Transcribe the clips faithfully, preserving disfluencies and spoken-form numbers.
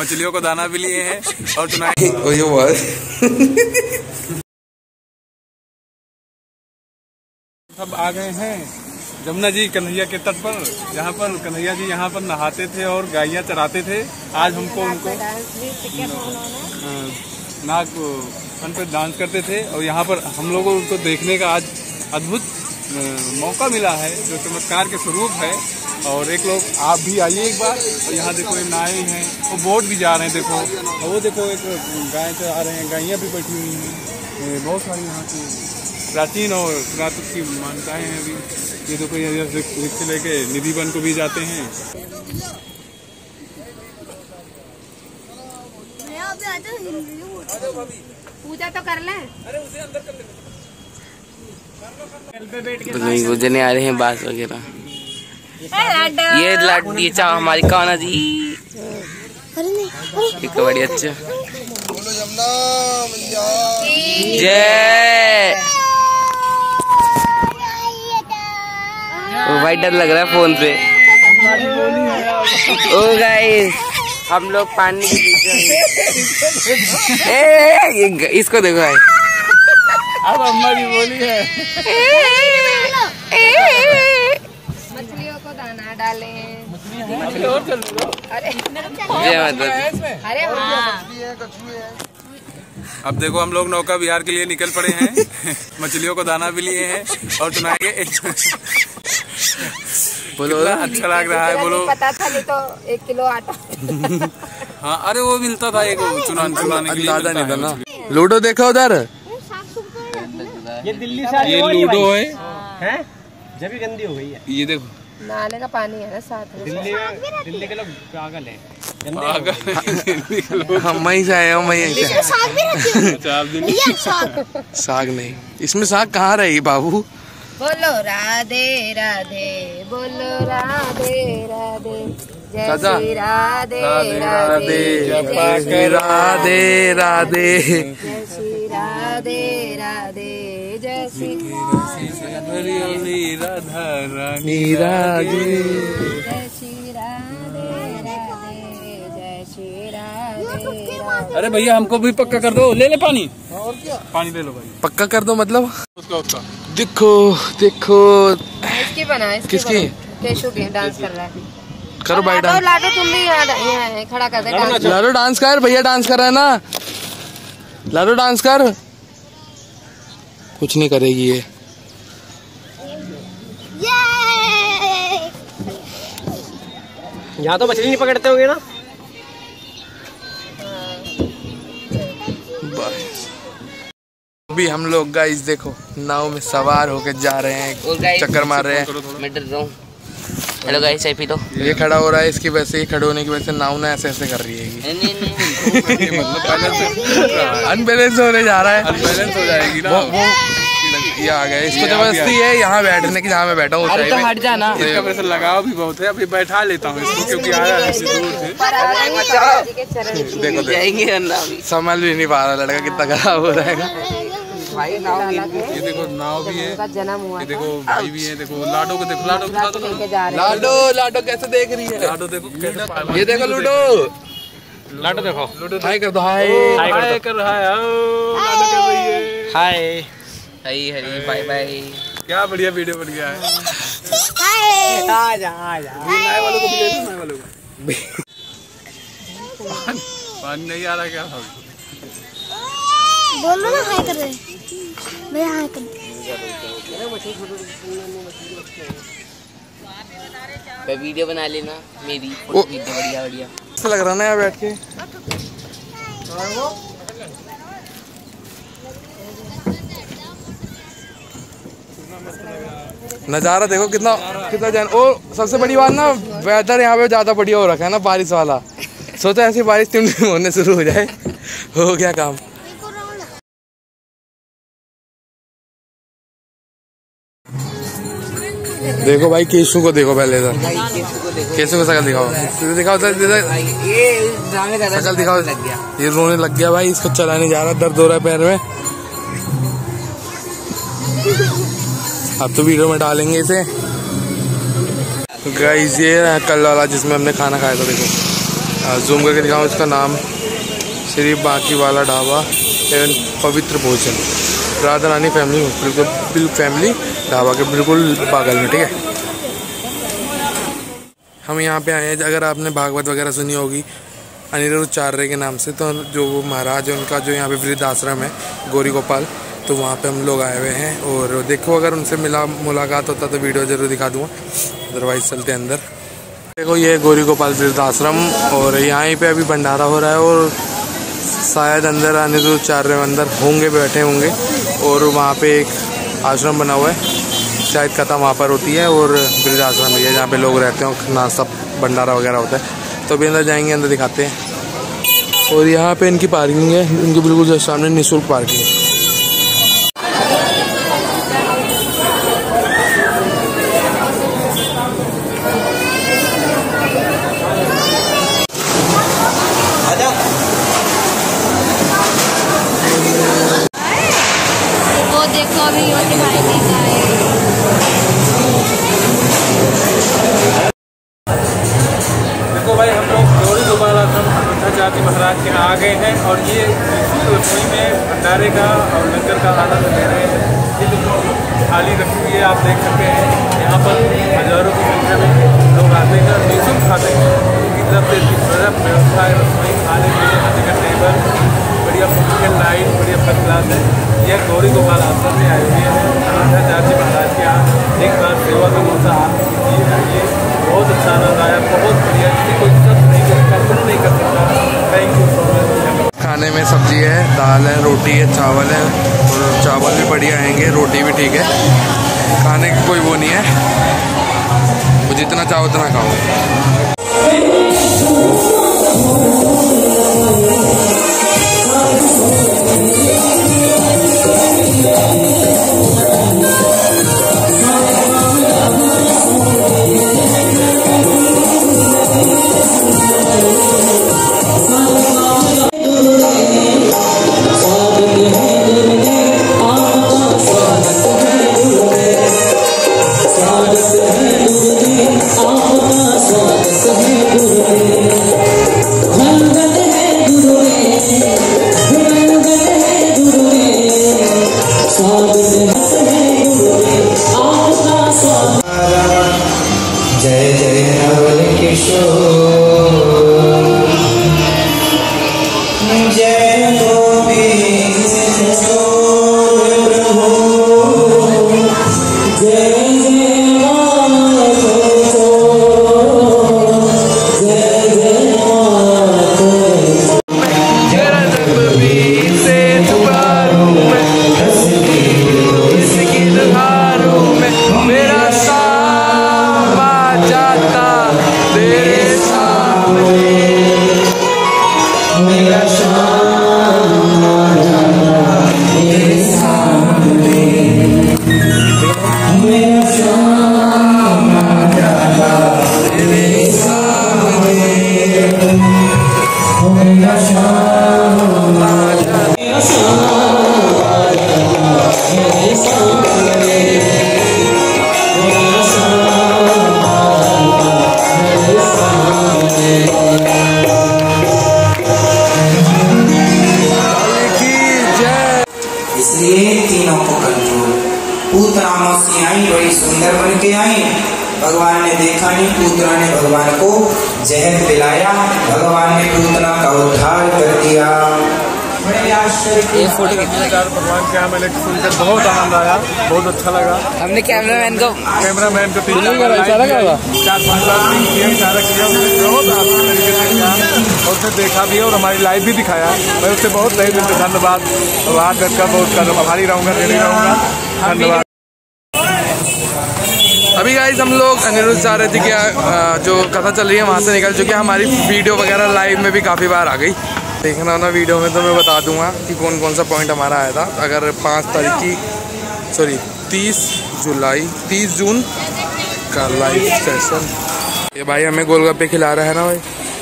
मछलियों को दाना भी लिए हैं और टुनाइट सब आ गए हैं जमुना जी कन्हैया के तट पर, जहाँ पर कन्हैया जी यहाँ पर नहाते थे और गायें चराते थे। आज हमको उनको नाग फन पर डांस करते थे और यहाँ पर हम लोगों को देखने का आज अद्भुत मौका मिला है, जो चमत्कार के स्वरूप है। और एक लोग आप भी आइए एक बार। और यहाँ देखो ये नाए हैं, वो बोट भी जा रहे हैं देखो, और वो देखो एक गाय चरा रहे हैं, गायें भी बैठी हुई हैं। बहुत सारी यहाँ की प्राचीन और पुरातन की मान्यताएं हैं। अभी ये देखो ये रिक्शे लेके निधिवन को भी जाते हैं। पूजा तो कर लें। अरे उसे अंदर कर ले। नहीं गुजरने आ रहे हैं बास वगैरह। ये लाडी चाव हमारी काना जी। ठीक है बढ़िया। अच्छा जय। ओ भाई डर लग रहा है फोन पे। ओ गाइस हम लोग पानी के बीच में। इसको देखो भाई। अब अम्मा जी बोली है मछलियों को दाना डालें। मछली और चल लो। अरे अरे अब देखो हम लोग नौका विहार के लिए निकल पड़े हैं। मछलियों को दाना भी लिए हैं और टुनाएंगे। बोलो अच्छा लग रहा है। बोलो पता था नहीं तो एक किलो आटा। हाँ अरे वो मिलता था एक चुनान चुनाने के लिए नहीं था ना। लूडो देखो उधर। ये दिल्ली से ये लूडो है, हैं? जब भी गंदी हो गई है। ये देखो नाले का पानी है ना साथ में। दिल्ली दिल्ली के लोग पागल है। हम वहीं से आए हैं, वहीं से। साग नहीं, इसमें साग कहाँ रहेगी बाबू। बोलो राधे राधे, बोलो राधे राधे, जय श्री राधे राधे, राधे राधे राधे, जय श्री राधे राधे, जय श्री राधा रानी राधे, जय श्री राधे राधे, जय श्री राधे। अरे भैया हमको भी पक्का कर दो। ले ले पानी। और क्या पानी ले लो भाई। पक्का कर दो मतलब उसका उसका देखो देखो। इसकी बना इसकी किसकी? केशु की डांस कर रहा है। करो भाई डांस। लाडो तुम भी यहाँ यहाँ खड़ा कर दे डांस। लाडो डांस कर। भैया डांस कर रहा है ना। लाडो डांस कर। कुछ नहीं करेगी ये। यहाँ तो मछली नहीं पकड़ते होंगे ना। अभी हम लोग गाइस देखो नाव में सवार होकर जा रहे हैं, चक्कर मार रहे हैं। मैं डर रहा हूँ। हेलो गाइस चाय पी लो। ये खड़ा हो रहा है, इसकी वजह से ही खड़े होने की वजह से नाव ना ऐसे ऐसे कर रही है। नहीं नहीं अनबैलेंस होने जा रहा है। अनबैलेंस हो जाएगी ना। वो, वो ये आ गया। इसको जबरदस्ती है यहाँ बैठने की, जहाँ मैं बैठा हूँ। अरे तो हट जाना। इसका वैसे लगाव भी बहुत है। अभी बैठा लेता हूँ इसको क्योंकि आया है दूर से। देखो जाएंगे संभल भी नहीं पा रहा लड़का, कितना खराब हो रहेगा। भाई नाव ये देखो नाव भी है, जन्म हुआ। ये देखो भाई भी है। देखो लाडो को देखो। लाडो को लाडो लाडो कैसे देख रही है। लाडो देखो कैसे। ये देखो लूडो। लाडो देखो। लूडो हाय कर दो। हाय हाय कर रहा है। लाडो कर रही है। हाय हरी हरी बाय बाय। क्या बढ़िया वीडियो बन गया है। आजा आजा। नए वालों को भी ले लो। नए वालों को पानी नहीं आ रहा क्या। बोलो ना हाय कर रहे। मैं हाय कर। वीडियो बना लेना मेरी वीडियो बढ़िया बढ़िया। अच्छा लग रहा ना यार बैठ के। नज़ारा देखो कितना कितना जान। और सबसे बड़ी बात ना वेदर यहाँ पे ज़्यादा बढ़िया हो रखा है ना, बारिश वाला। सोचा ऐसी बारिश टिम टिम होने शुरू हो जाए, हो गया काम। देखो भाई केशु को देखो पहले तो। केशु को शकल दिखाओ। दिखाओ शकल दिखाओ। ये रोने लग गया भाई, इसको चला नहीं जा रहा, दर्द हो रहा है पैर में। अब तो वीडियो में डालेंगे इसे। गाइस ये कल वाला जिसमें हमने खाना खाया था देखो। जूम करके दिखाऊँ इसका नाम, श्री बांकीवाला ढाबा एवं पवित्र भोजन, राधा रानी फैमिली बिल्कुल बिल्कुल फैमिली ढाबा के बिल्कुल बगल में, ठीक है। हम यहाँ पे आए हैं, अगर आपने भागवत वगैरह सुनी होगी अनिरुद्धाचार्य के नाम से, तो जो वो महाराज है उनका जो यहाँ पे वृद्ध आश्रम है गौरी गोपाल, तो वहाँ पे हम लोग आए हुए हैं। और देखो अगर उनसे मिला मुलाकात होता तो वीडियो ज़रूर दिखा दूँगा, अदरवाइज चलते हैं अंदर। देखो ये गौरी गोपाल वृद्ध आश्रम, और यहाँ पे अभी भंडारा हो रहा है और शायद अंदर अनिरुद्धाचार्य अंदर होंगे, बैठे होंगे। और वहाँ पे एक आश्रम बना हुआ है, शायद कथा वहाँ पर होती है, और वृद्ध आश्रम है जहाँ पे लोग रहते हैं, नाश्ता भंडारा वगैरह होता है। तो अभी अंदर जाएंगे, अंदर दिखाते हैं। और यहाँ पे इनकी पार्किंग है, इनके बिल्कुल जस्ट सामने निःशुल्क पार्किंग है। वो देखो अभी योगी भाई नहीं आए। देखो भाई हम लोग गौरी गोपाल आश्रम अनिरुद्धाचार्य महाराज के यहाँ आ गए हैं, और ये रसोई में भंडारे का और लंगर का आनंद ले रहे हैं। ये देखो थाली रखी हुई है, आप देख सकते हैं। यहाँ पर हजारों की संख्या में लोग आते हैं और निःशुल्क खाते हैं। उनकी तरफ से इतनी व्यवस्था है, रसोई खाने पीने का टेबल, बढ़िया फंक्शन लाइट, बढ़िया फर्स्ट क्लास है। यह गौरी गोपाल आश्रम में आए हुए हैं अनिरुद्धाचार्य महाराज के यहाँ। एक बार सेवा का मौका आपको कीजिए, आइए, बहुत अच्छा आनंद आया, बहुत बढ़िया। किसी कोई सब नहीं कर सकता, नहीं कर सकता। Thank you so much. खाने में सब्जी है, दाल है, रोटी है, चावल है, और चावल भी बढ़िया आएंगे, रोटी भी ठीक है। खाने की कोई वो नहीं है, वो जितना चाहो उतना खाओ। जय जय नवल किशोर, जय गोविंद प्रभु, जय जय माधव, जय जय माधव। से तुकारू में इसकी दुहारू में मेरा जाता तेरे सामने, मेरा शाम तेरे सामने, मेरा शाम जाता तेरे सामने, मेरा शाम मेरा शाम तेरे सामने, मेरा शाम इसलिए तीनों को कंट्रोल। पूतना मौसी आई, बड़ी सुंदर बन के आई। भगवान ने देखा नहीं, पूतना ने भगवान को जहर पिलाया, भगवान ने पूतना का उद्धार कर दिया। बड़े आश्चर्य फोटो भगवान के यहाँ मैंने सुनकर बहुत आनंद आया, बहुत अच्छा लगा। हमने कैमरामैन को कैमरामैन को तीन चार पाँच लाख किया, सारा किया, उसने बहुत अच्छे तरीके से किया और उसने देखा भी और हमारी लाइव भी दिखाया। मैं उससे बहुत नहीं दिल से धन्यवाद और आज तक का बहुत कर आभारी रहूँगा, रेडी रहूँगा। धन्यवाद। अभी गाइस हम लोग अनिरुद्धाचार्य जी की जो कथा चल रही है वहाँ से निकल चुके हैं। हमारी वीडियो वगैरह लाइव में भी काफ़ी बार आ गई, देखना ना वीडियो में तो मैं बता दूंगा कि कौन कौन सा पॉइंट हमारा आया था। अगर पाँच तारीख की सॉरी तीस जुलाई तीस जून का लाइव सेशन। ये भाई हमें गोलगप्पे खिला रहा है ना भाई।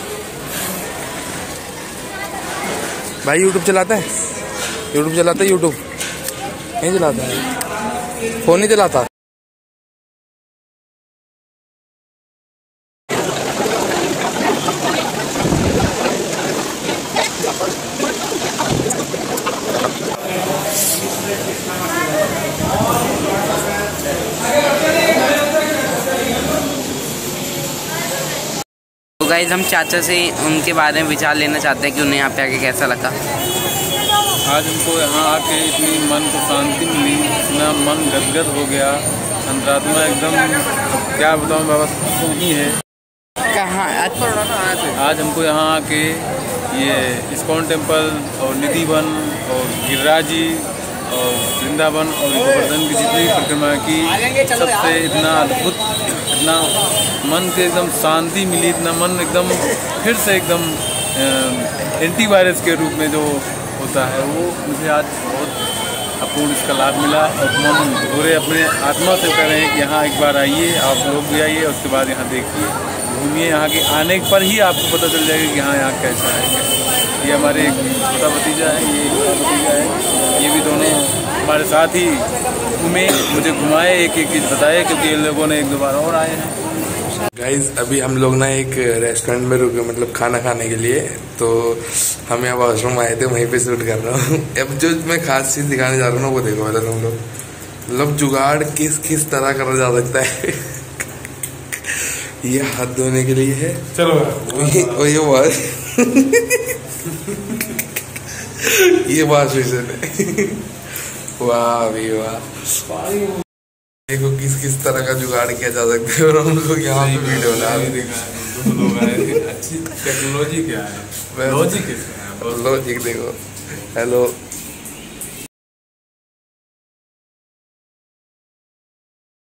भाई यूट्यूब चलाता है, यूट्यूब चलाता है, यूट्यूब नहीं चलाता है, फ़ोन नहीं चलाता। गाइस हम चाचा से उनके बारे में विचार लेना चाहते हैं कि उन्हें यहाँ पे आके कैसा लगा। आज हमको यहाँ आके इतनी मन को शांति मिली, इतना मन गदगद हो गया, अंतरात्मा एकदम क्या बताऊँ बाबा ही है। कहाँ आज हमको यहाँ आके ये इस्कॉन टेम्पल और निधि वन और गिरिराजी और वृंदावन और गोवर्धन की जितनी परिक्रमा की, सबसे इतना अद्भुत, इतना मन के एकदम शांति मिली, इतना मन एकदम फिर से एकदम एंटीवायरस के रूप में जो होता है वो मुझे आज बहुत अपूर्ण इसका लाभ मिला। और मन पूरे अपने आत्मा से कह रहे हैं कि यहाँ एक बार आइए, आप लोग भी आइए, उसके बाद यहाँ देखिए, घूमिए। यहाँ के आने पर ही आपको पता चल जाएगा कि हाँ यहाँ कैसा है। ये हमारे एक छोटा भतीजा है, ये एक बड़ा भतीजा है, ये भी दोनों हमारे साथ ही घूमे, मुझे घुमाए, एक एक चीज़ बताए, क्योंकि इन लोगों ने एक दो बार और आए हैं। गाइज अभी हम लोग ना एक रेस्टोरेंट में रुके, मतलब खाना खाने के लिए। तो हम यहाँ वॉशरूम आए थे, वहीं पे शूट कर रहा हूँ। अब जो मैं खास चीज़ दिखाने जा रहा हूँ ना वो देखो पहले तुम लोग, मतलब जुगाड़ किस किस तरह करा जा सकता है। ये हाथ धोने के लिए है, चलो और ये वॉश ये वॉश बेसिन है। वाह भी वाह, देखो किस किस तरह का जुगाड़ किया जा सकता है। और हम लोग यहाँ पे वीडियो बना रहे हैं। अच्छी टेक्नोलॉजी क्या है, लॉजिक लॉजिक देखो। हेलो